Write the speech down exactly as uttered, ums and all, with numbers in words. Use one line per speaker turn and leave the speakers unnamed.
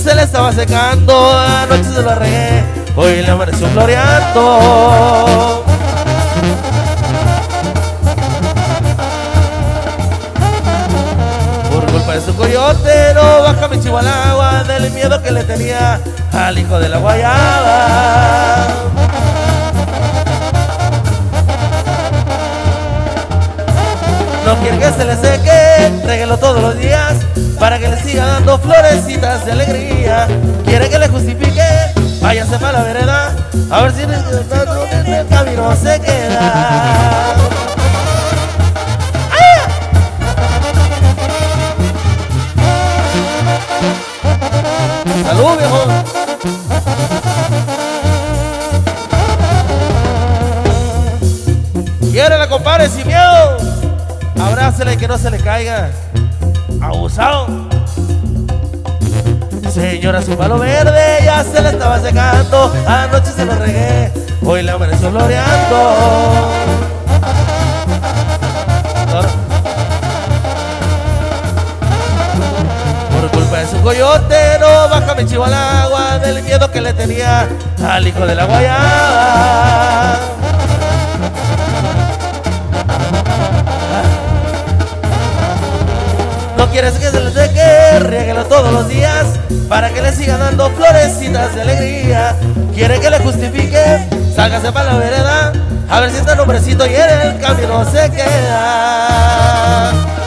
se le estaba secando, anoche se lo regué, hoy le amaneció floreando. Por culpa de su coyote no baja mi chivo al agua, del miedo que le tenía al hijo de la guayaba. No quiere que se le seque, tráiguelo todos los días para que le siga dando florecitas de alegría. Quiere que le justifique, váyase para la vereda, a ver si en el camino se queda. ¡Salud, viejo! ¡Quiérela, compadre, sin miedo! Abrácela y que no se le caiga. Abusado. Señora, su palo verde ya se le estaba secando, anoche se lo regué, hoy le amaneció floreando. Por culpa de su coyote no baja mi chivo al agua, del miedo que le tenía al hijo de la guayaba. No quieres que se le seque, riéguelo todos los días para que le siga dando florecitas de alegría. Quiere que le justifique, sálgase para la vereda, a ver si este hombrecito y en el camino se queda.